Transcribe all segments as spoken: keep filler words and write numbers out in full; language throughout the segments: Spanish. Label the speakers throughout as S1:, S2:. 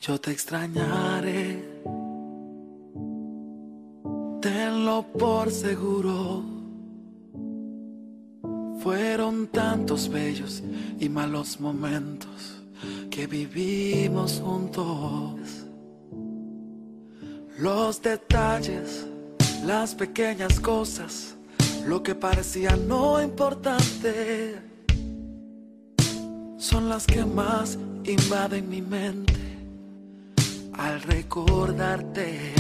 S1: Yo te extrañaré, tenlo por seguro. Fueron tantos bellos y malos momentos que vivimos juntos. Los detalles, las pequeñas cosas, lo que parecía no importante, son las que más invaden mi mente al recordarte.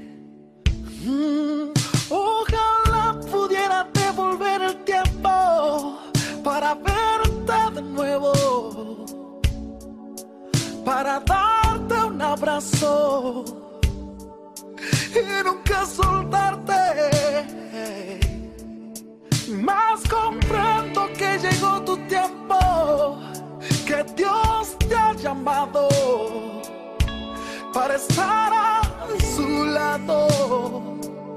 S1: Mm, ojalá pudiera devolver el tiempo para verte de nuevo, para darte un abrazo y nunca soltarte. Mas comprendo que llegó tu tiempo, que Dios te ha llamado para estar a su lado.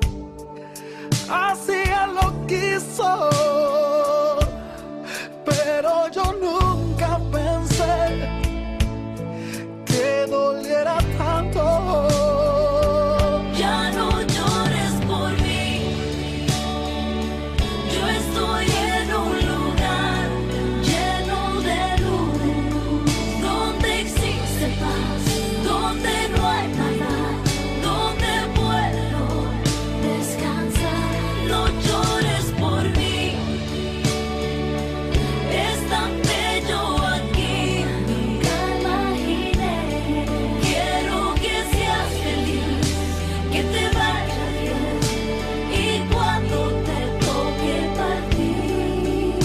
S1: Así Él lo quiso, pero yo nunca pensé que doliera tanto.
S2: Ya no llores por mí, yo estoy en un lugar lleno de luz, donde existe paz, donde no hay maldad, donde puedo descansar. No llores por mí, es tan bello aquí, nunca imaginé. Quiero que seas feliz, que te vaya bien, y cuando te toque partir,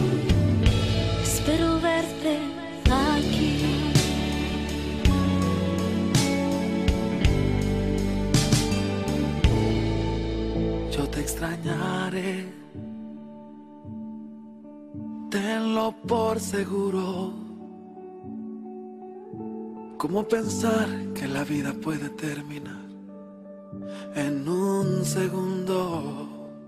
S2: espero verte aquí.
S1: Yo te extrañaré, tenlo por seguro. ¿Cómo pensar que la vida puede terminar en un segundo?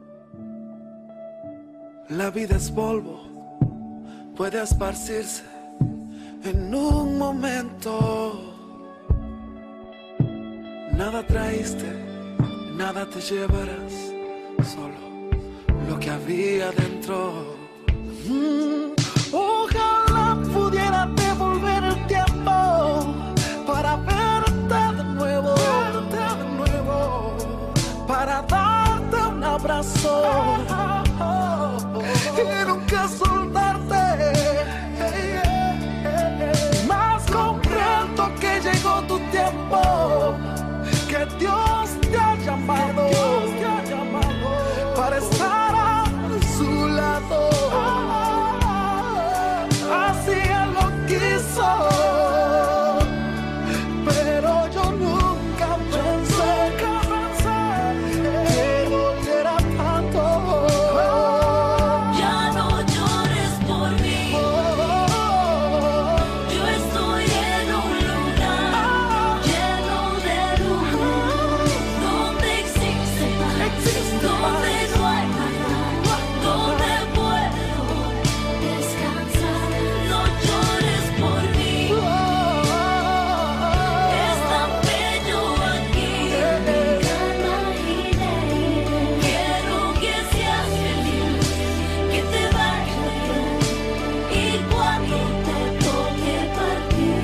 S1: La vida es polvo, puede esparcirse en un momento. Nada traíste, nada te llevarás, solo lo que había dentro. Mm, ojalá pudiera devolver el tiempo para verte de nuevo, verte de nuevo, para darte un abrazo y nunca soltarte. Mas comprendo que llegó tu tiempo, que Dios te ha llamado, Dios te ha llamado para estar a su lado. Así Él lo quiso, pero yo nunca pensé que doliera tanto.
S2: Ya no llores por mí, yo estoy en un lugar lleno de luz, donde existe paz, donde no hay maldad, donde puedo descansar. No llores por mí, es tan bello aquí, nunca imaginé. Quiero que seas feliz, que te vaya bien, y cuando te toque partir,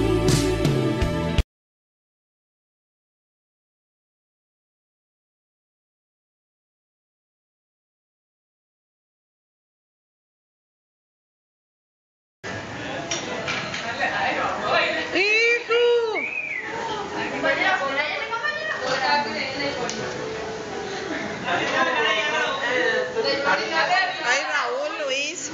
S3: Ay, Raúl, Luis.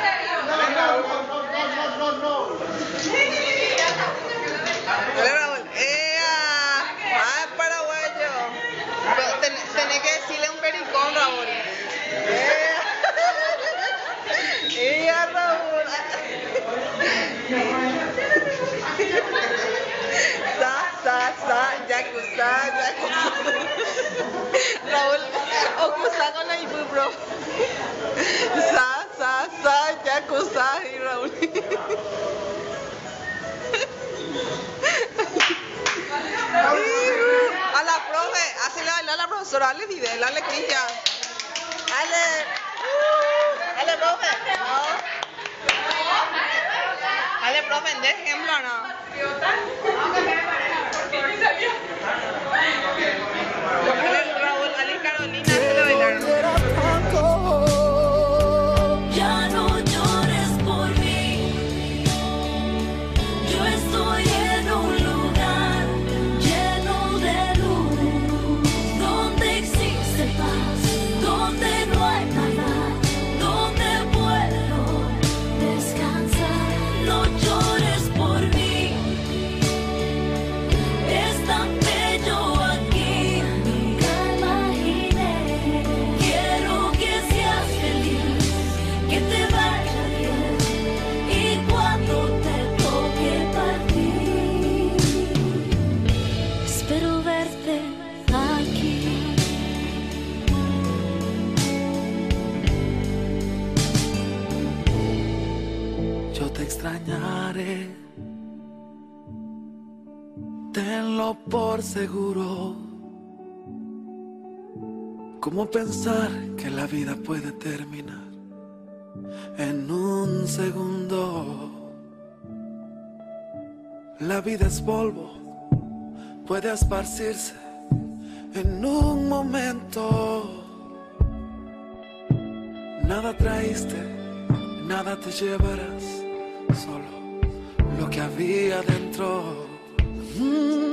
S3: Hola, Raúl. ¡Ea! ¡Ah, paraguayo! Pero ten- tenés que decirle un pericón, Raúl. ¡Ea! ¡Ea, Raúl! Sa, sa, sa, yakuza, yakuza. Raúl, okusa con la ibu, bro. Sa, sa, sa, yakuza, y Raúl. A la profe, así le baila a la profesora, dale video, dale Cristian. Dale. Dale, profe. No. Dale, profe, de ejemplo, ¿no? Dale, Raúl, dale, Carolina, se le bailaron.
S2: Ya no llores por mí. Yo estoy en un lugar lleno de luz, donde existe paz, donde no hay maldad, donde puedo descansar. No llores por mí. Es tan bello aquí, nunca imaginé. Quiero que seas feliz, que te vaya bien, y cuando te toque partir, espero verte aquí.
S1: Yo te extrañaré, tenlo por seguro. ¿Cómo pensar que la vida puede terminar en un segundo? La vida es polvo, puede esparcirse en un momento. Nada traíste, nada te llevarás, solo lo que había dentro. Mm.